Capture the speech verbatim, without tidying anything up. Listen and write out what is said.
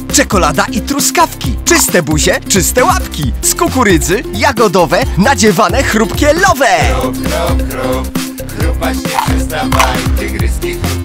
czekolada i truskawki. Czyste buzie, czyste łapki. Z kukurydzy, jagodowe, nadziewane, chrupkie lowe. Chrup, chrup, chrup, chrupać nie przestawaj. Tygryski